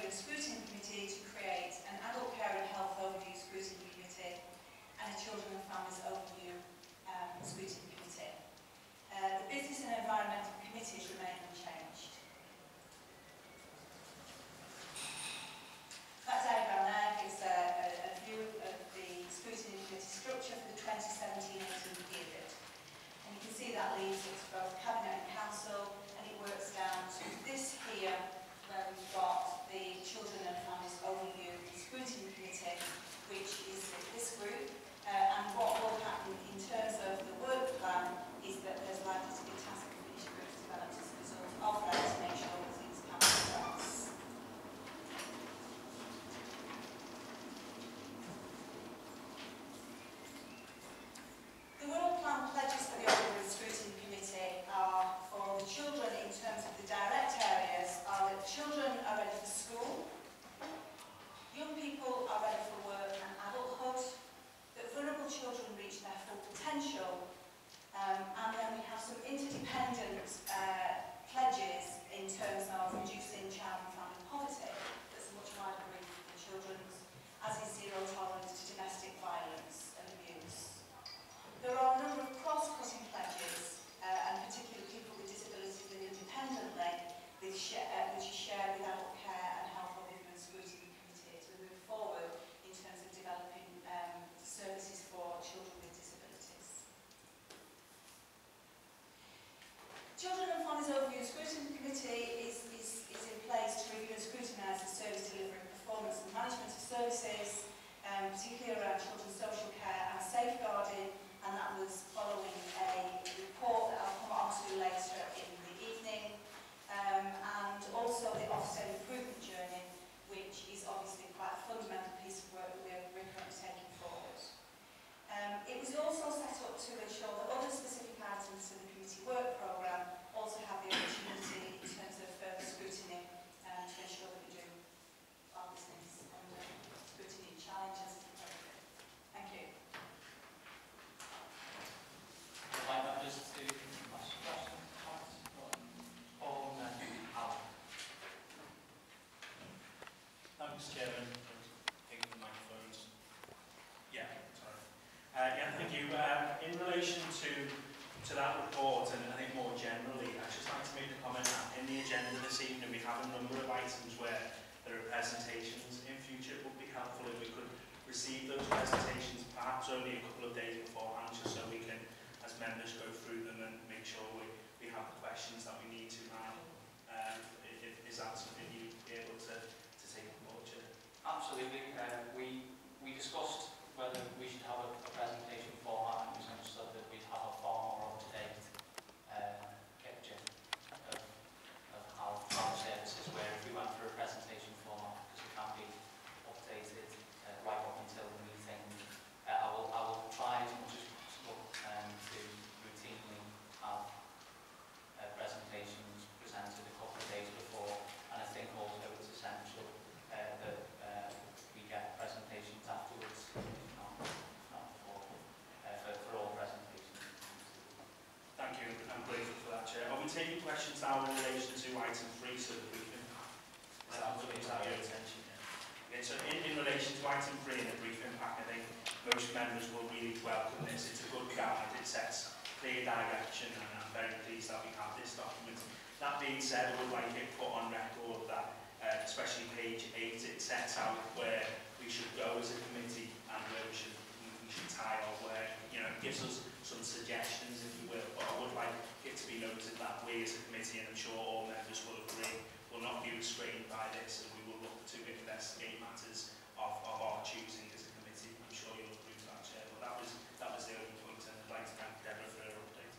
and Scrutiny Committee to create an Adult Care and Health Overview Scrutiny Committee and a Children and Families Overview Scrutiny Committee. The Business and Environmental Committees remain unchanged. That diagram there gives a view of the Scrutiny Committee structure for the 2017-18 period. And you can see that leaves it to both Cabinet and Council, and it works down to this here, where we've got the Children and Families Overview Scrutiny Committee, which is this group. And what will happen in terms of the work plan is that there's likely to be task and finish groups developed as a result of that to make sure that things can progress. The work plan pledges for the Overview Scrutiny Committee are for the children in terms of the direct areas are that children are ready for school, young people are ready for work and adulthood, that vulnerable children reach their full potential, and then we have some interdependent pledges in terms of reducing child and family poverty. That's a much wider brief than children's, as is zero tolerance to domestic violence and abuse. There are a number of cross-cutting pledges, and particularly people with disabilities live independently, which is shared with Adult Care and Health Overview and Scrutiny Committee as we move forward in terms of developing services for children with disabilities. Children and Families Overview and Scrutiny Committee is in place to review and scrutinise the service delivery, performance and management of services, particularly around children's social care and safeguarding, and that was following a report that I'll come on to later in the evening, and also the Ofsted improvement journey, which is obviously quite a fundamental piece of work that we're currently taking forward. It was also set up to ensure that other specific items to the committee work programme also have the opportunity in terms of further scrutiny to ensure that we do our business under scrutiny and challenge as appropriate. Thank you. I'd like just to ask a question on Alan. Thanks, Chairman. Taking the microphones. Yeah, sorry. Thank you. In relation to that report, and I think more generally, I'd just like to make a comment that in the agenda this evening we have a number of items where there are presentations. In future, it would be helpful if we could receive those presentations perhaps only a couple of days beforehand, just so we can, as members, go through them and make sure we have the questions that we need to now. Is that something you'd be able to take on board, Chair? Absolutely. We discussed whether we should have a presentation format, and it was understood that we'd have a far more up-to-date picture of how our services were if we went for a presentation format, because it can be updated right up until the meeting. I will try as much as possible to routinely have presentations presented a couple of days before, and I think also it's essential that we get presentations afterwards, not before, for all presentations. Thank you. I'm grateful for that, Chair. Are we taking questions now in relation to item 3 so that we can... Is that your attention? Yeah. Okay, so in relation to item 3 in the briefing pack, I think most members will really welcome this. It's a good guide. It sets clear direction, and I'm very pleased that we have this document. That being said, I would like it put on record that, especially page 8, it sets out where we should go as a committee and where we should tie our work. You know, it gives us some suggestions, if you will, but I would like it to be noted that we as a committee, and I'm sure all members will agree, will not be restrained by this, and we will look to investigate matters of our choosing as a committee. I'm sure you'll agree with that, Chair, but that was the only point, and I'd like to thank Deborah for her update.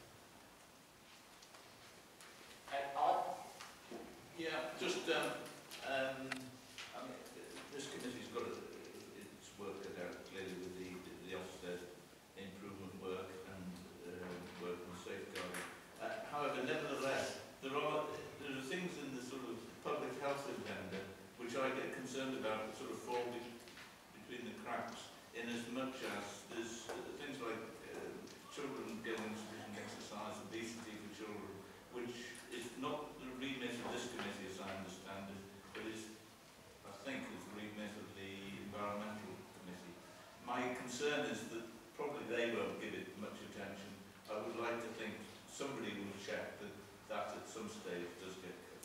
Alan? Yeah, just I mean, this committee's got its work cut out clearly with the Ofsted improvement work and work on safeguarding. However, nevertheless, there are things in the sort of public health agenda which I get concerned about, sort of fall between the cracks, in as much as there's things like children getting sufficient exercise, obesity for children, which is not the remit of this committee as I understand it, but is concern is that probably they won't give it much attention. I would like to think somebody will check that that at some stage does get covered.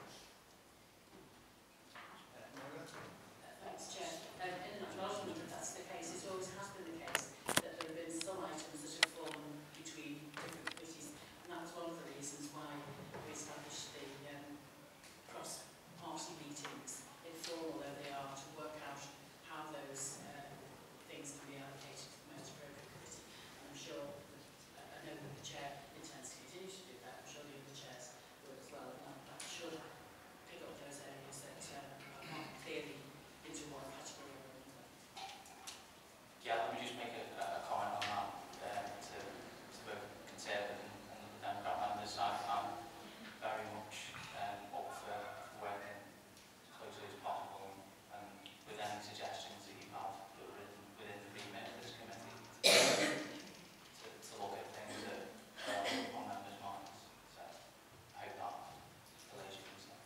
Thanks, Chair. In acknowledgement that that's the case, it always has been the case that there have been some items that have fallen between different committees, and that was one of the reasons why we established the cross-party meetings, informal though they are, to work out how those things can be allocated to the most appropriate committee. And I'm sure, I know that the Chair intends to continue to do that. I'm sure the other chairs will as well, and that should pick up those areas that are not clearly into one category or another. Yeah, let me just make a comment on that to both Conservative and the Democrat members. I'm very much up for working as closely as possible and with any suggestions that you have that are within the remit of this committee to look at things that are on members' minds. So I hope that allays your concern.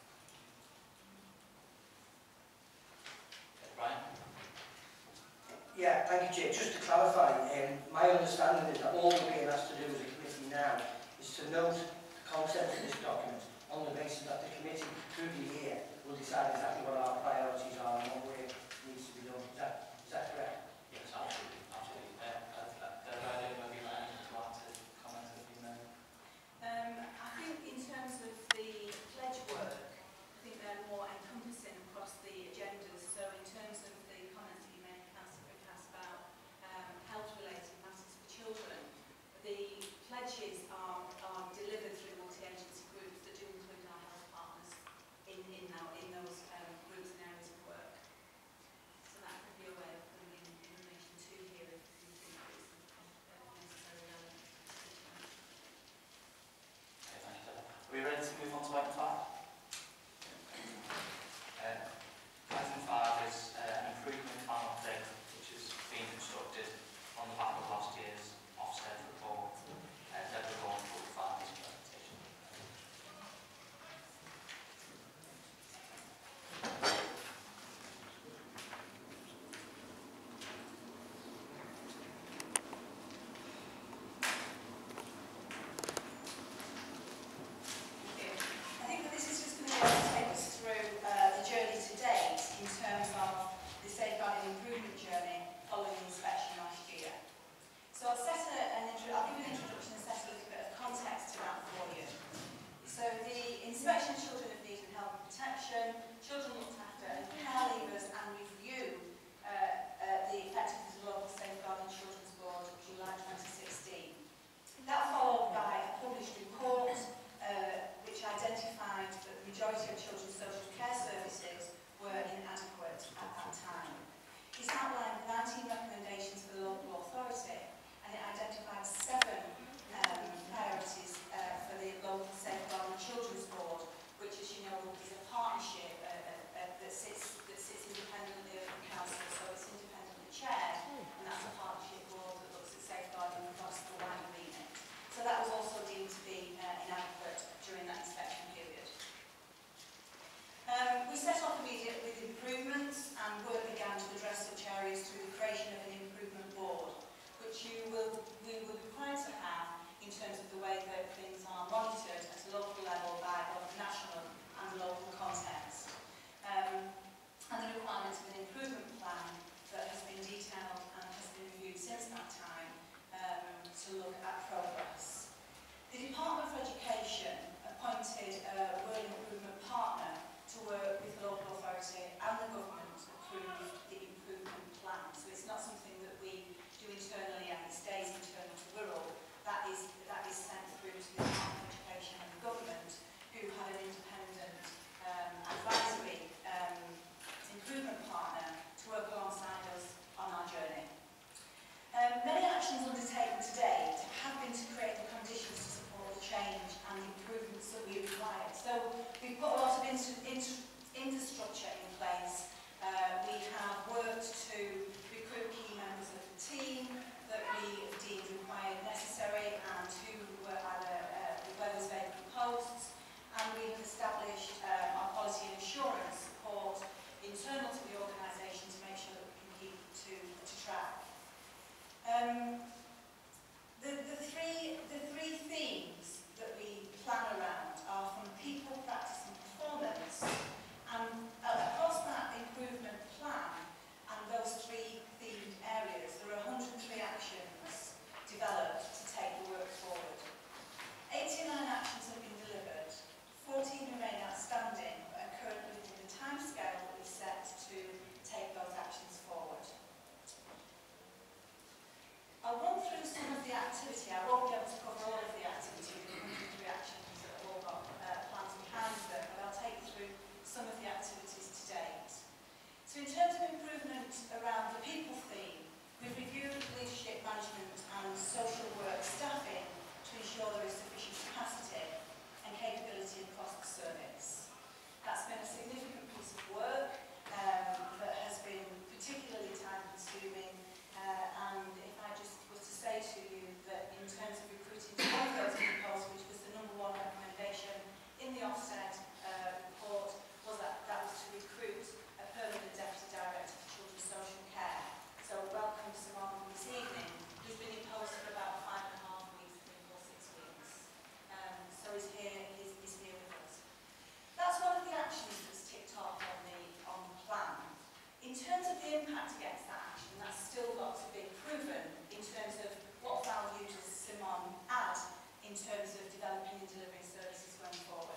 Brian? Yeah, thank you, Jay. Just to clarify, my understanding is that all we're being asked to do as a committee now is to note the content of this document on the basis that the committee through the year will decide exactly what our priorities are and what work needs to be done. Is that correct? Yes, absolutely. Absolutely. I don't know if you've got anything to add to comments that have been made. I think in terms of the pledge work, I think they're more encompassing across the agendas. So in terms of the comments that you made, Councillor Brickhouse, about health-related matters for children, the pledges are delivered through multi-agency groups that do include our health partners in those groups and areas service. That's been a significant piece of work that has been particularly time-consuming, and if I just was to say to you that in terms of recruiting to one of those new posts, which was the number one recommendation in the Ofsted report, was that was to recruit a permanent Deputy Director for Children's Social Care. So welcome Simone this evening, who's been in post for about 5.5 weeks, 3 or 6 weeks. So he's here with us. That's one of the actions that's ticked off on the plan. In terms of the impact against that action, that's still got to be proven in terms of what value does Simone add in terms of developing and delivering services going forward.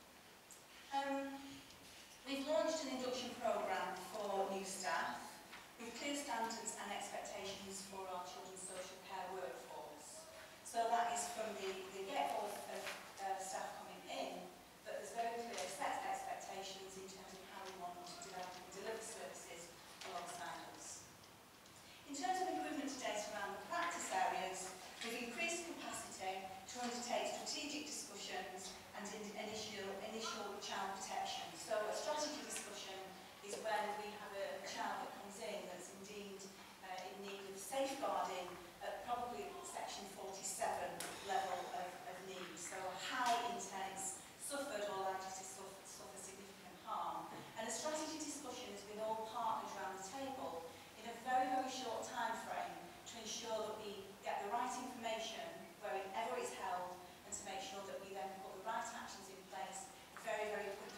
We've launched an induction programme for new staff with clear standards and expectations for our children's social care workforce. So that is from the get-go of staff coming in, but there's very clear set expectations in terms of how we want them to develop and deliver services alongside us. In terms of improvement to date around the practice areas, we've increased capacity to undertake strategic discussions and initial child protection. So a strategy discussion is when we have a child that comes in that's indeed in need of safeguarding at probably section 47 level of need. So high intense, suffered or likely to suffer significant harm. And a strategy discussion is with all partners around the table in a very, very short time frame to ensure that we get the right information wherever it's held and to make sure that we then put the right actions in place very, very quickly.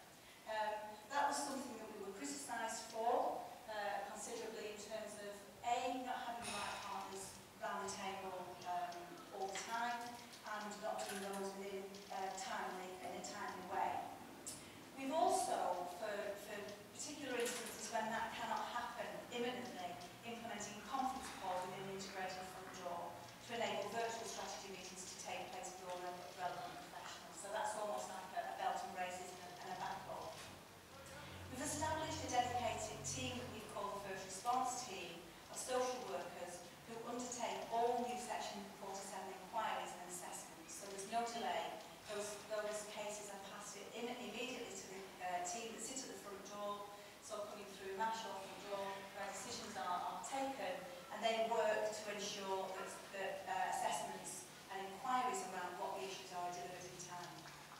That was something that we were criticised for considerably in terms of A, not having the right partners around the table all the time and not doing those in a timely way. We've also, for particular instances when that cannot happen imminently, implementing conference call within the integrated front door to enable virtual strategy meetings to take place with all relevant professionals. So that's almost like a belt and braces and a backbone. We've established a dedicated team that we've called the First Response Team of social workers who undertake all new Section 47 inquiries and assessments. So there's no delay. Those cases are passed in immediately to the team that sit at the front door, so coming through MASH or front door, where decisions are taken, and they work to ensure that assessments and inquiries around what the issues are delivered in time.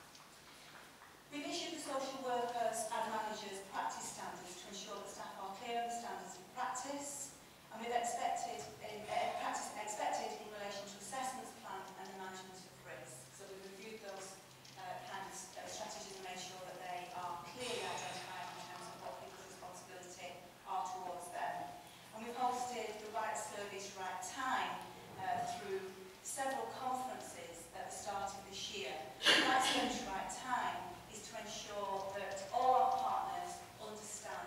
We've issued the social workers and managers practice standards to ensure that staff are clear on the standards of practice, and we've expected in relation to assessments plan and the management of risk. So we've reviewed those kinds of strategies and made sure that they are clearly identified in terms of what people's responsibility are towards them. And we've hosted the Right Service, Right Time through several conferences at the start of this year. Right Service, Right Time is to ensure that all our partners understand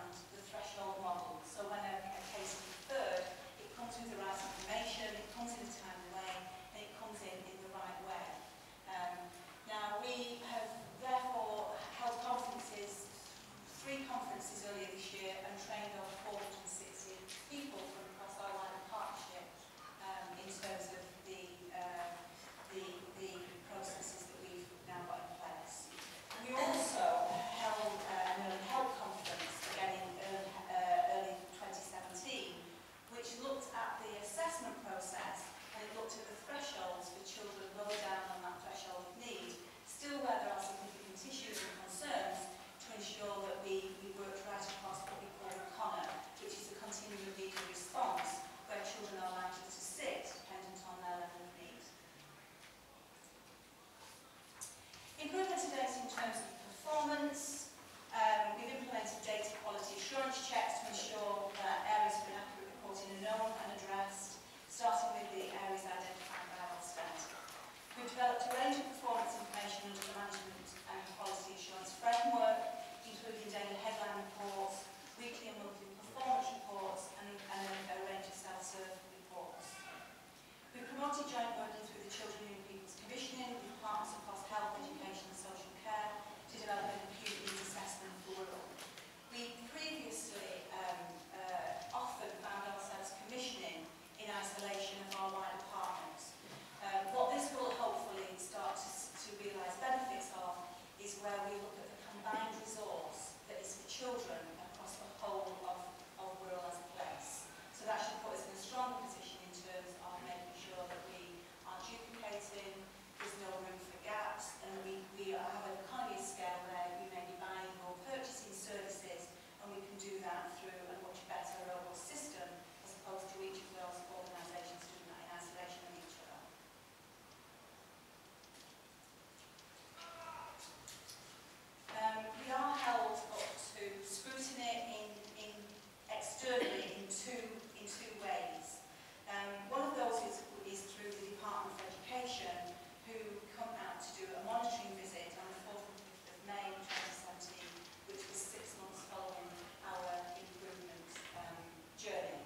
two ways. One of those is through the Department of Education, who come out to do a monitoring visit on the 4th and 5th of May 2017, which was 6 months following our improvement journey.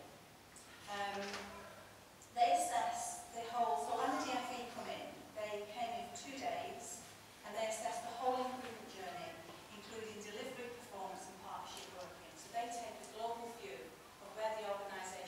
They assess the whole, so when the DFE come in, they came in for 2 days, and they assessed the whole improvement journey, including delivery, performance and partnership working. So they take a global view of where the organisation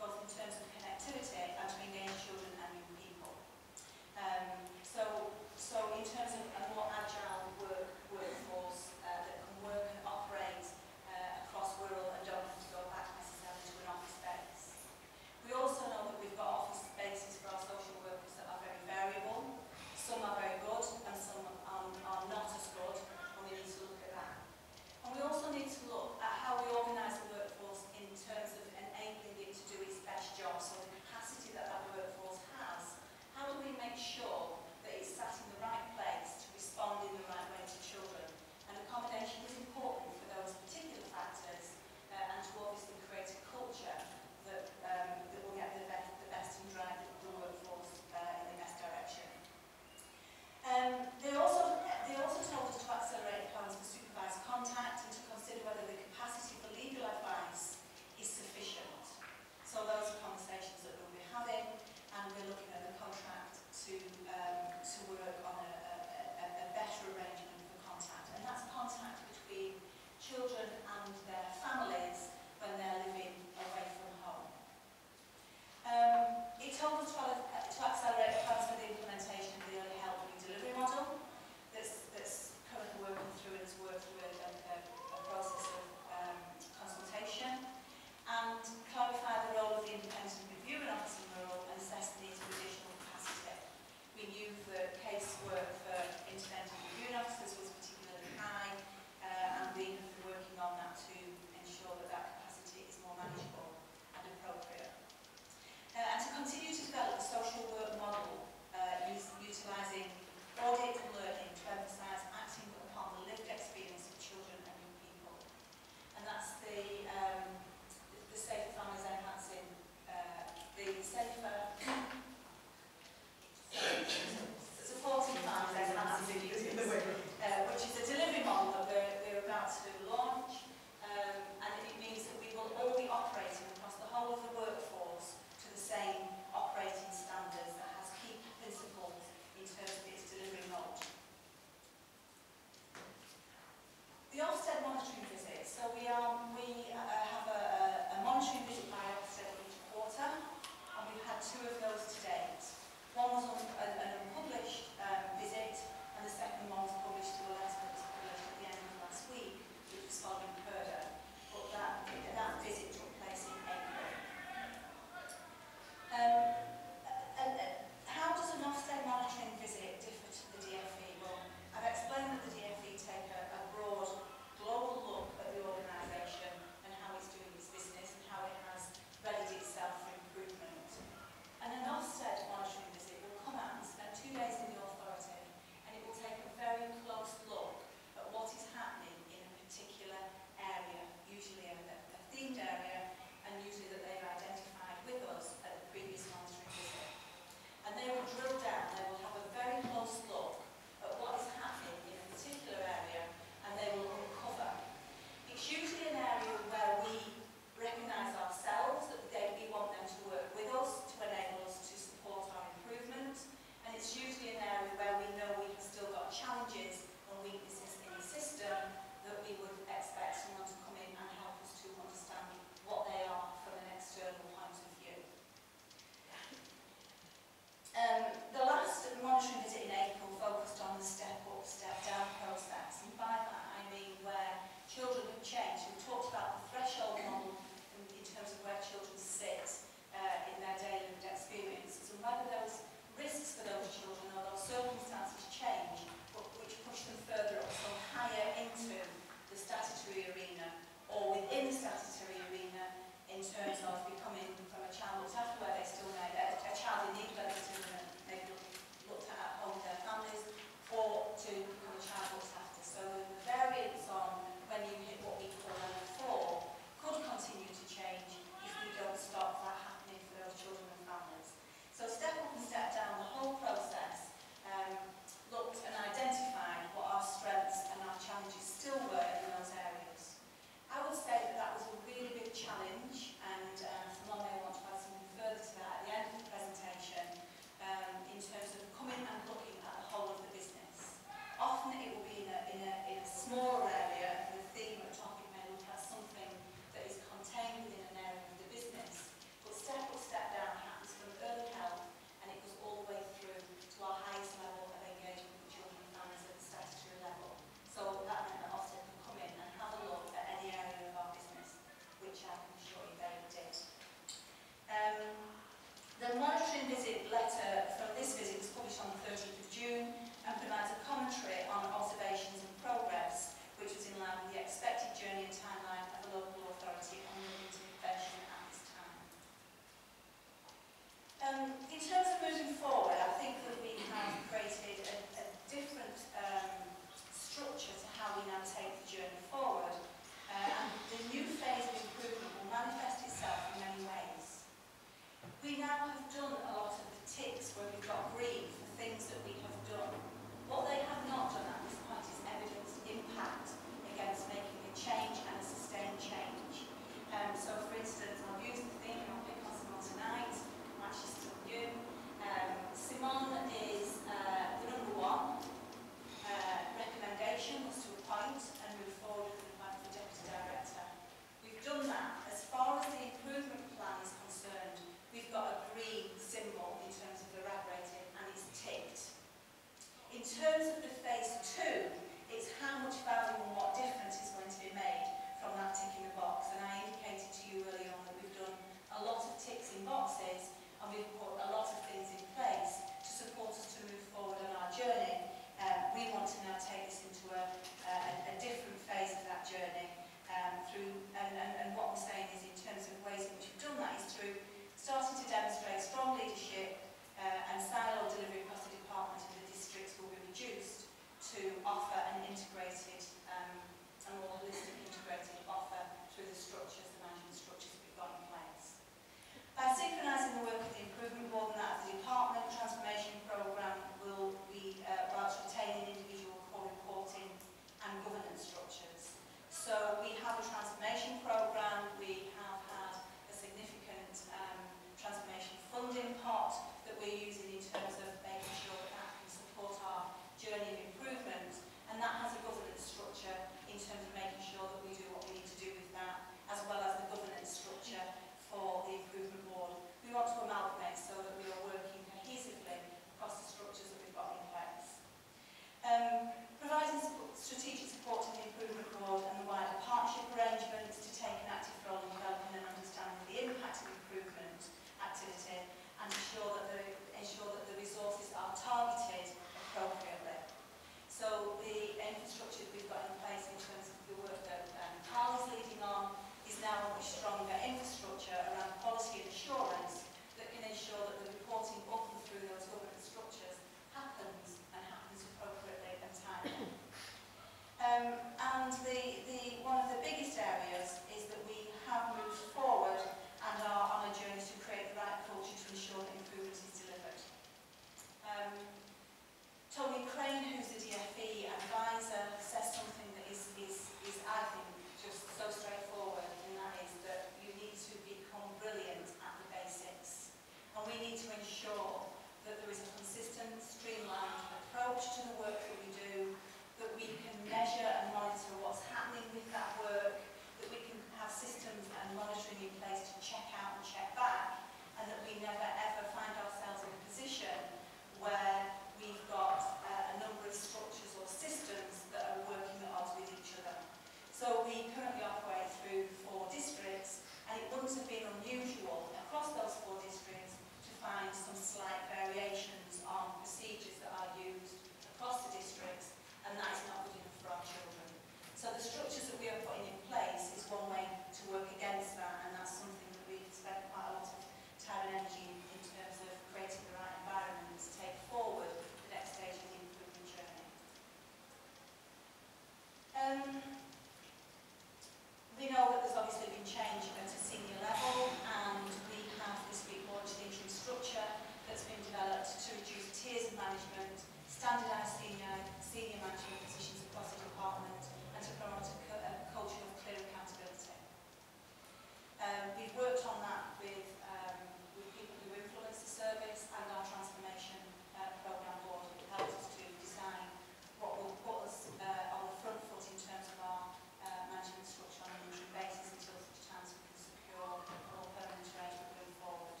standardise senior management positions across the department, and to promote a culture of clear accountability. We've worked on that with people who influence the service and our transformation programme board. It helps us to design what will put us on the front foot in terms of our management structure on an interim basis until such times we can secure a more permanent arrangement going forward.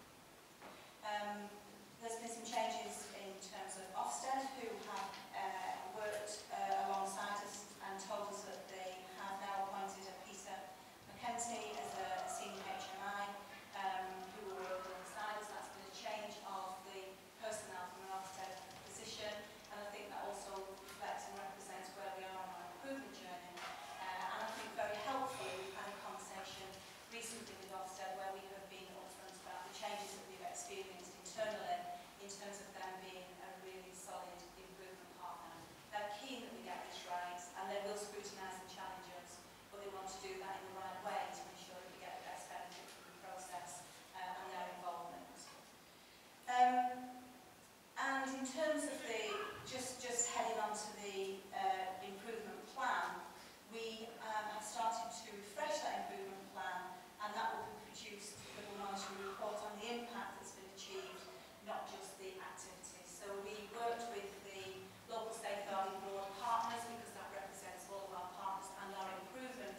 There's been some changes in terms of Ofsted, who have worked alongside us and told us that they have now appointed a Peter McKenzie as a senior HMI, who will work alongside us. That's been a change of the personnel from an Ofsted position, and I think that also reflects and represents where we are on our improvement journey. And I think very helpfully, we've had a conversation recently with Ofsted where we have been upfront about the changes that we've experienced internally in terms of them being a really solid improvement partner. They're keen that we get this right, and they will scrutinise and challenge us, but they want to do that in the right way to ensure that we get the best benefit from the process and their involvement. And in terms of the, just heading on to the improvement plan, we have started to refresh that improvement plan, and that will be produced with a monitoring report on the impact that's been achieved, not just the activities. So we worked with the local safeguarding board partners, because that represents all of our partners, and our improvement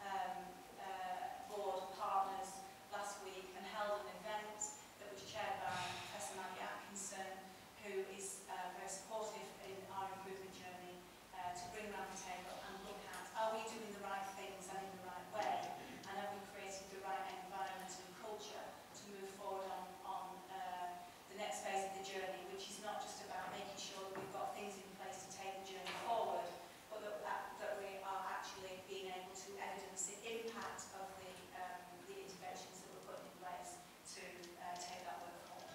board partners last week, and held an event that was chaired by Professor Maggie Atkinson, who is very supportive in our improvement journey, to bring round the table and look at, are we doing the right things and in the right way, and have we created the right environment and culture to move forward on the next phase of the journey, which is not just about making sure that we've got things in place to take the journey forward, but that we are actually being able to evidence the impact of the interventions that we're putting in place to take that work forward.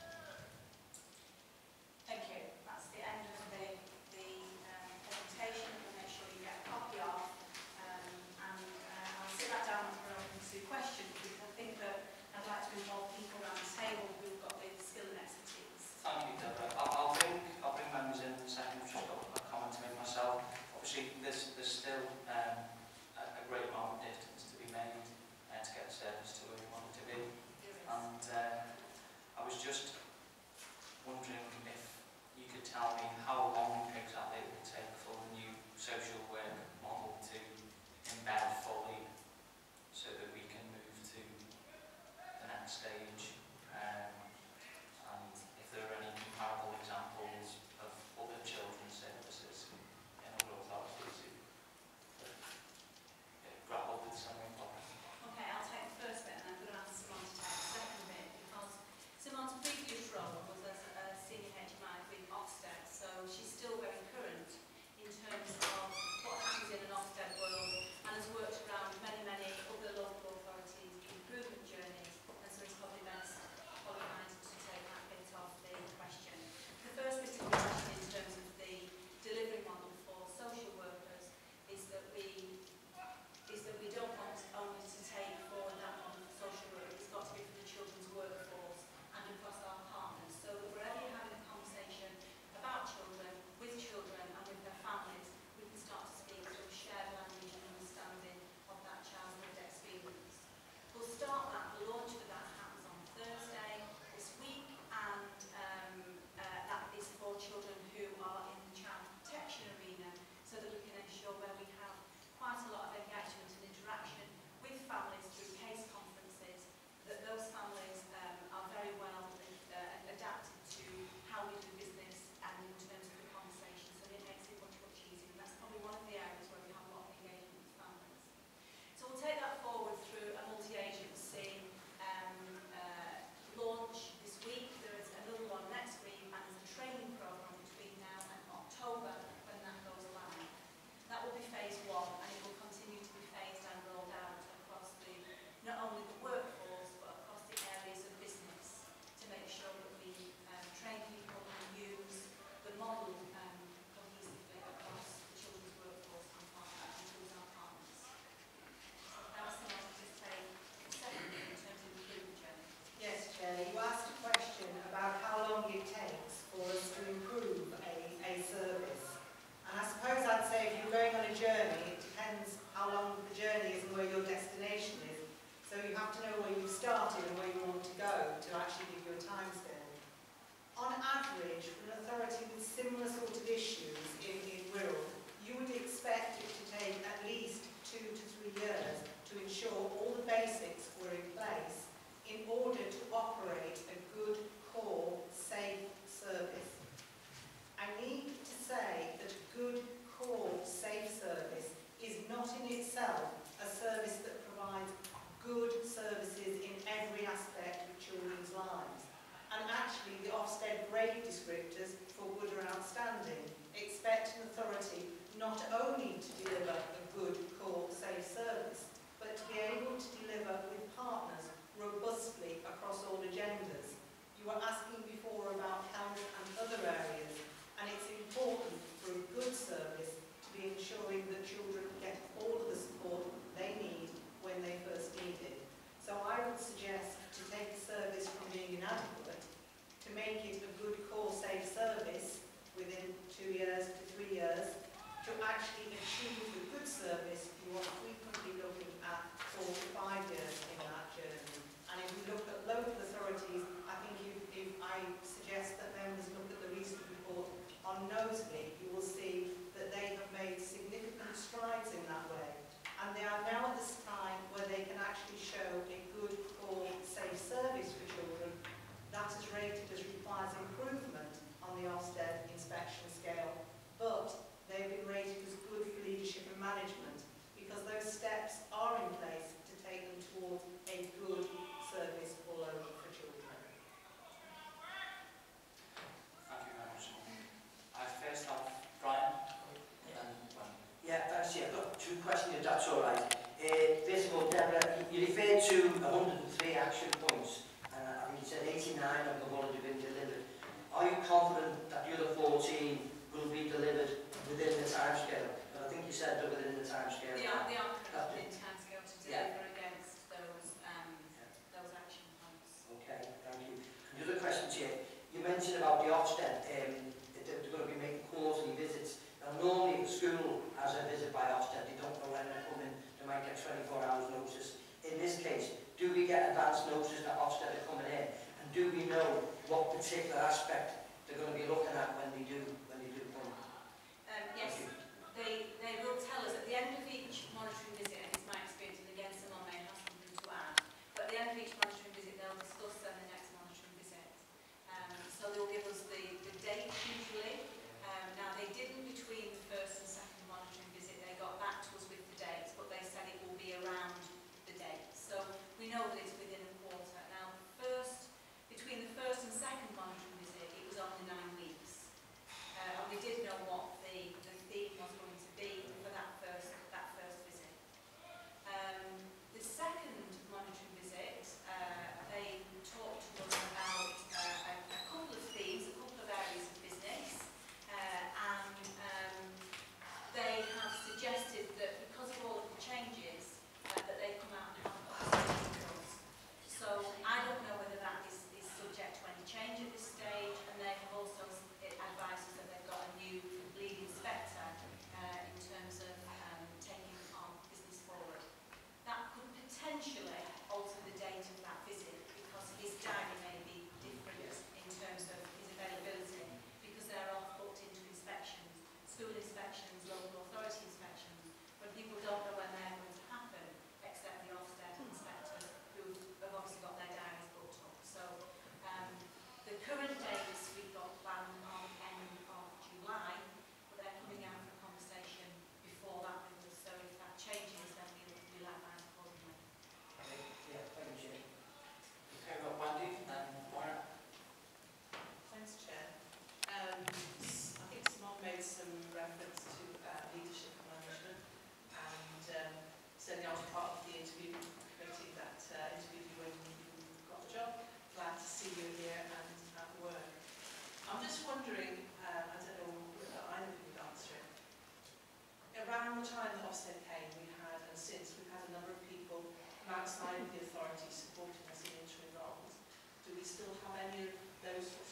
Thank you. That's the end of the presentation. We'll make sure you get a copy of, and I'll sit that down for open to questions, because I think that I'd like to involve people around the table who've got the skill and expertise. Thank you, Deborah. I'll bring members in a second. I've just got a comment to make myself. Obviously, there's still a great amount of distance to be made to get the service to where we want it to be. And I was just wondering if you could tell me how long exactly it will take for the new social work model to embed fully, so that we can move to the next stage, and if there are any comparable examples of other children's services in other authorities who grapple with similar problems. Okay, I'll take the first bit, and I'm going to ask Simon to take the second bit, because Simon's previous role was as a senior HMI with Ofsted, so said they're going to be making quarterly visits. Now, normally if a school has a visit by Ofsted, they don't know when they're coming, they might get 24 hours notice. In this case, do we get advance notice that Ofsted are coming in? And do we know what particular aspect they're going to be looking at when they do come? Yes, they will tell us at the end of each monitoring visit, and it's my experience, and again someone may have something to add, but at the end of each monitoring visit they'll discuss then the next monitoring visit. So they'll give us the date usually. Now they didn't between the first and second monitoring visit, they got back to us with the dates, but they said it will be around the date. So we know that it's within a quarter. Now between the first and second monitoring visit it was only 9 weeks. And we did know what the theme was going to be for that first visit. The second monitoring visit, they talked to us about a couple of themes, a couple of areas of business, and they have suggested that because of all of the changes, that they come out and have a conversation with us. So I don't know whether that is subject to any change at this stage, and they have also advised us that they've got a new lead inspector in terms of taking our business forward. That could potentially alter the date of that visit because his diary may be different in terms of his availability, because they're all booked into inspections, school inspections, local authority inspections, when people don't know when they're going to happen, except the Ofsted inspectors who have obviously got their diaries booked up. So the current dates we've got planned on end of July, but they're coming out for a conversation before that with us, so if that changes then we'll advise accordingly. Yeah, thank you. Okay, got Wendy and Warren. Thanks, Chair. I think Simone made some reference to leadership and management, and certainly I was part of the interview committee that interviewed you when you got the job. Glad to see you here and at work. I'm just wondering, I don't know whether either of you would answer it. Around the time that Ofsted came, we had, and since, we've had a number of people from outside of the authority supporting us in interim roles. Do we still have any of those